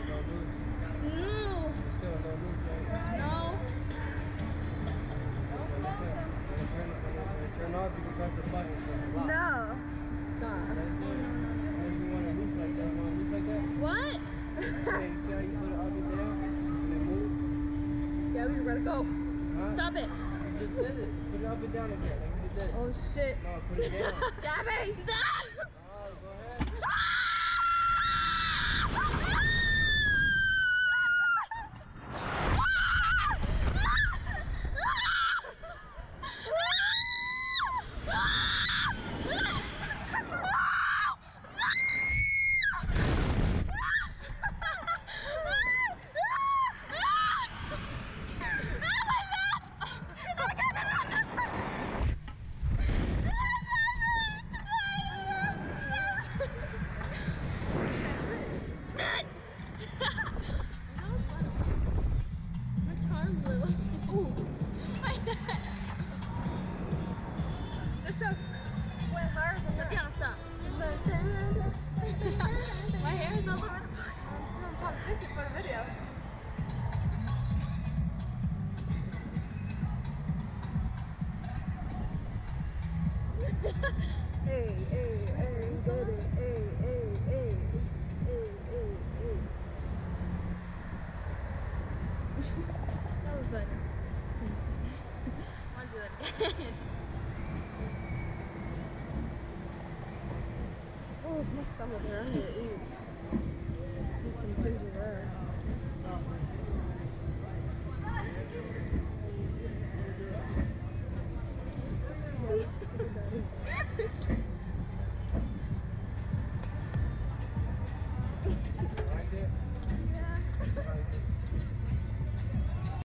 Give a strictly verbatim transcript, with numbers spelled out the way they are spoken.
no loose. No. It's still no loose, right? No. When it turn, when it turn, when it, when it turn off, you can press the button so it's locked. No. Nah. That's it. Unless you want it loose like that. You want it loose like that? What? Hey, you see how you put it up and down and then move? Yeah, we gotta go. Huh? Stop it. You just did it. Put it up and down again. Like you did. Oh shit. No, put it down. Gabby! No! Alright, go ahead. My hair is all over the place. I'm trying to fix it for the video. Hey, hey, hey, get it. Hey, hey, hey, hey, hey, hey. That was funny. I'll do that again. Oh, my stomach hurt. I need to eat.